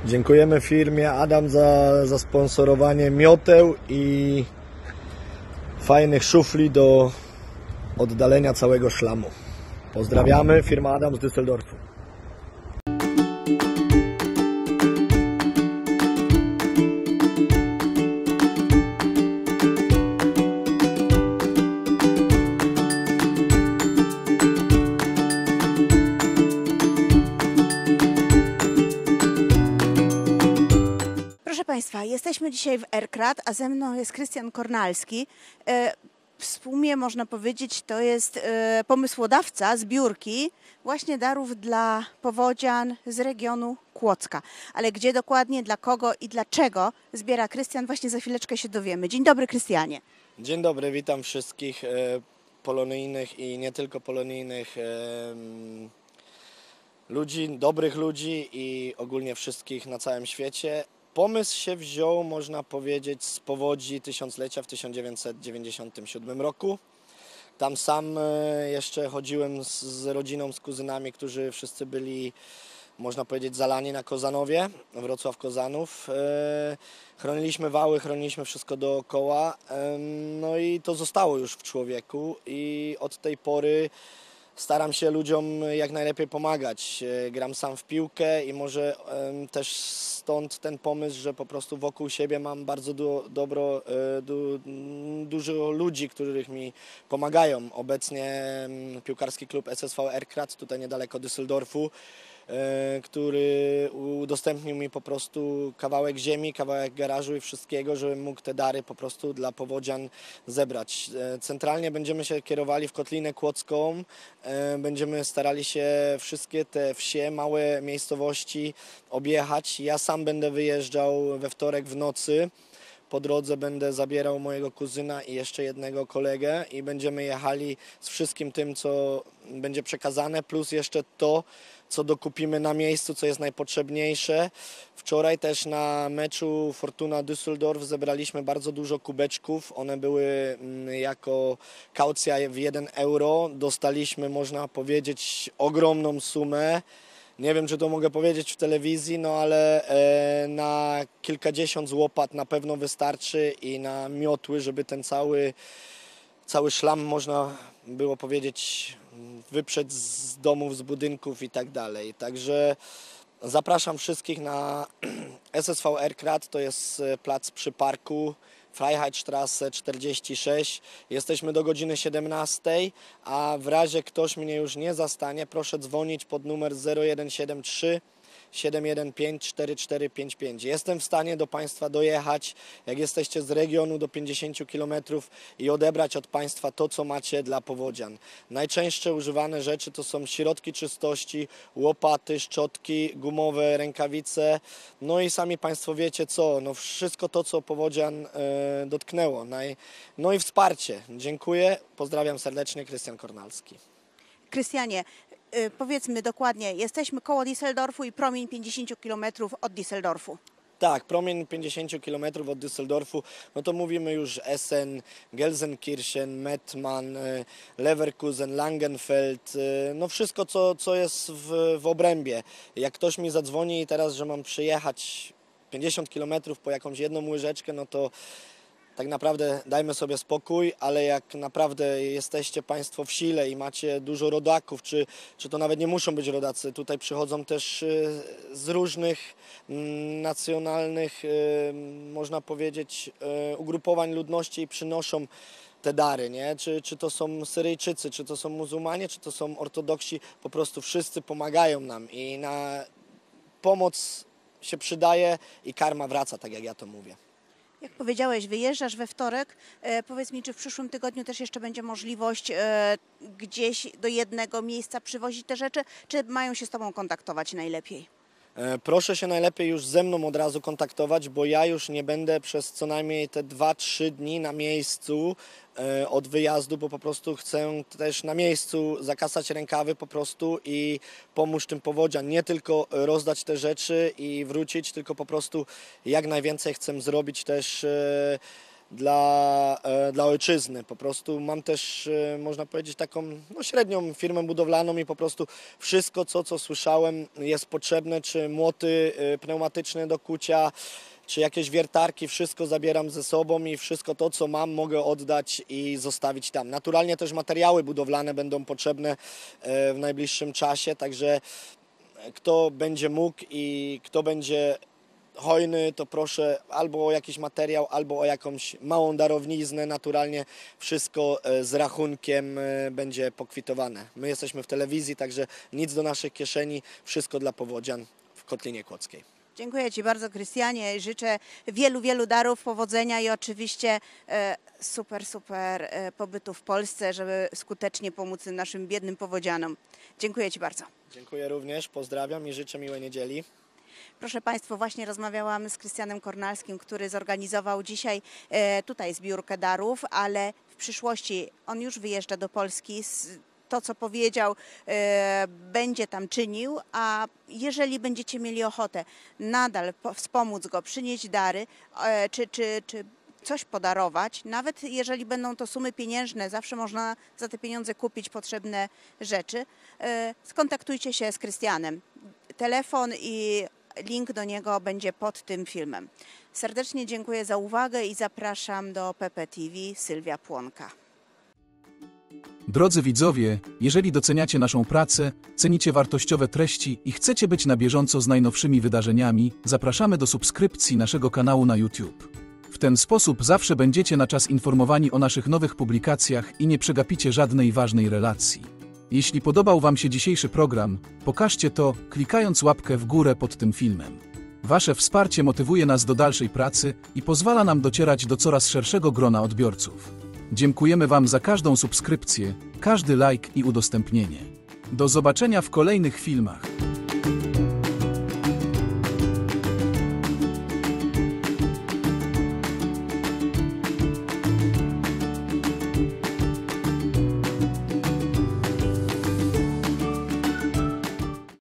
Dziękujemy firmie Adam za sponsorowanie mioteł i fajnych szufli do oddalenia całego szlamu. Pozdrawiamy, firma Adam z Düsseldorfu. Proszę Państwa, jesteśmy dzisiaj w Erkrath, a ze mną jest Krystian Kornalski. W sumie można powiedzieć, to jest pomysłodawca zbiórki właśnie darów dla powodzian z regionu Kłodzka. Ale gdzie dokładnie, dla kogo i dlaczego zbiera Krystian, właśnie za chwileczkę się dowiemy. Dzień dobry, Krystianie. Dzień dobry, witam wszystkich polonijnych i nie tylko polonijnych ludzi, dobrych ludzi i ogólnie wszystkich na całym świecie. Pomysł się wziął, można powiedzieć, z powodzi tysiąclecia w 1997 roku. Tam sam jeszcze chodziłem z rodziną, z kuzynami, którzy wszyscy byli, można powiedzieć, zalani na Kozanowie, Wrocław Kozanów. Chroniliśmy wały, chroniliśmy wszystko dookoła, no i to zostało już w człowieku i od tej pory staram się ludziom jak najlepiej pomagać. Gram sam w piłkę i może też stąd ten pomysł, że po prostu wokół siebie mam bardzo dużo ludzi, których mi pomagają. Obecnie piłkarski klub SSV Erkrath, tutaj niedaleko Düsseldorfu, który udostępnił mi po prostu kawałek ziemi, kawałek garażu i wszystkiego, żebym mógł te dary po prostu dla powodzian zebrać. Centralnie będziemy się kierowali w Kotlinę Kłodzką, będziemy starali się wszystkie te wsie, małe miejscowości objechać. Ja sam będę wyjeżdżał we wtorek w nocy. Po drodze będę zabierał mojego kuzyna i jeszcze jednego kolegę i będziemy jechali z wszystkim tym, co będzie przekazane, plus jeszcze to, co dokupimy na miejscu, co jest najpotrzebniejsze. Wczoraj też na meczu Fortuna Düsseldorf zebraliśmy bardzo dużo kubeczków. One były jako kaucja w 1 euro. Dostaliśmy, można powiedzieć, ogromną sumę. Nie wiem, czy to mogę powiedzieć w telewizji, no ale na kilkadziesiąt łopat na pewno wystarczy i na miotły, żeby ten cały szlam, można było powiedzieć, wyprzeć z domów, z budynków i tak dalej. Także zapraszam wszystkich na SSV Erkrath, to jest plac przy parku, Freiheitstraße 46. Jesteśmy do godziny 17, a w razie ktoś mnie już nie zastanie, proszę dzwonić pod numer 0173 715 4455. Jestem w stanie do Państwa dojechać, jak jesteście z regionu, do 50 km i odebrać od Państwa to, co macie dla powodzian. Najczęściej używane rzeczy to są środki czystości, łopaty, szczotki, gumowe rękawice, no i sami Państwo wiecie co, no wszystko to, co powodzian dotknęło. No i wsparcie. Dziękuję, pozdrawiam serdecznie, Krystian Kornalski. Krystianie, powiedzmy dokładnie, jesteśmy koło Düsseldorfu i promień 50 km od Düsseldorfu. Tak, promień 50 km od Düsseldorfu, no to mówimy już Essen, Gelsenkirchen, Mettmann, Leverkusen, Langenfeld, no wszystko co jest w obrębie. Jak ktoś mi zadzwoni teraz, że mam przyjechać 50 km po jakąś jedną łyżeczkę, no to tak naprawdę dajmy sobie spokój, ale jak naprawdę jesteście Państwo w sile i macie dużo rodaków, czy to nawet nie muszą być rodacy, tutaj przychodzą też z różnych nacjonalnych, można powiedzieć, ugrupowań ludności i przynoszą te dary, nie? Czy to są Syryjczycy, czy to są muzułmanie, czy to są ortodoksi, po prostu wszyscy pomagają nam i na pomoc się przydaje i karma wraca, tak jak ja to mówię. Jak powiedziałeś, wyjeżdżasz we wtorek. Powiedz mi, czy w przyszłym tygodniu też jeszcze będzie możliwość gdzieś do jednego miejsca przywozić te rzeczy, czy mają się z Tobą kontaktować najlepiej? Proszę się najlepiej już ze mną od razu kontaktować, bo ja już nie będę przez co najmniej te 2-3 dni na miejscu od wyjazdu, bo po prostu chcę też na miejscu zakasać rękawy po prostu i pomóc tym powodzian. Nie tylko rozdać te rzeczy i wrócić, tylko po prostu jak najwięcej chcę zrobić też dla ojczyzny. Po prostu mam też, można powiedzieć, taką średnią firmę budowlaną i po prostu wszystko, co słyszałem, jest potrzebne, czy młoty pneumatyczne do kucia, czy jakieś wiertarki, wszystko zabieram ze sobą i wszystko to, co mam, mogę oddać i zostawić tam. Naturalnie też materiały budowlane będą potrzebne w najbliższym czasie, także kto będzie mógł i kto będzie hojny, to proszę albo o jakiś materiał, albo o jakąś małą darowiznę. Naturalnie wszystko z rachunkiem będzie pokwitowane. My jesteśmy w telewizji, także nic do naszych kieszeni, wszystko dla powodzian w Kotlinie Kłodzkiej. Dziękuję Ci bardzo, Krystianie. Życzę wielu darów, powodzenia i oczywiście super pobytu w Polsce, żeby skutecznie pomóc tym naszym biednym powodzianom. Dziękuję Ci bardzo. Dziękuję również, pozdrawiam i życzę miłej niedzieli. Proszę Państwa, właśnie rozmawiałam z Krystianem Kornalskim, który zorganizował dzisiaj tutaj zbiórkę darów, ale w przyszłości on już wyjeżdża do Polski. To, co powiedział, będzie tam czynił, a jeżeli będziecie mieli ochotę nadal wspomóc go, przynieść dary, czy coś podarować, nawet jeżeli będą to sumy pieniężne, zawsze można za te pieniądze kupić potrzebne rzeczy, skontaktujcie się z Krystianem. Telefon i link do niego będzie pod tym filmem. Serdecznie dziękuję za uwagę i zapraszam do PPTV. Sylwia Płonka. Drodzy widzowie, jeżeli doceniacie naszą pracę, cenicie wartościowe treści i chcecie być na bieżąco z najnowszymi wydarzeniami, zapraszamy do subskrypcji naszego kanału na YouTube. W ten sposób zawsze będziecie na czas informowani o naszych nowych publikacjach i nie przegapicie żadnej ważnej relacji. Jeśli podobał Wam się dzisiejszy program, pokażcie to, klikając łapkę w górę pod tym filmem. Wasze wsparcie motywuje nas do dalszej pracy i pozwala nam docierać do coraz szerszego grona odbiorców. Dziękujemy Wam za każdą subskrypcję, każdy like i udostępnienie. Do zobaczenia w kolejnych filmach.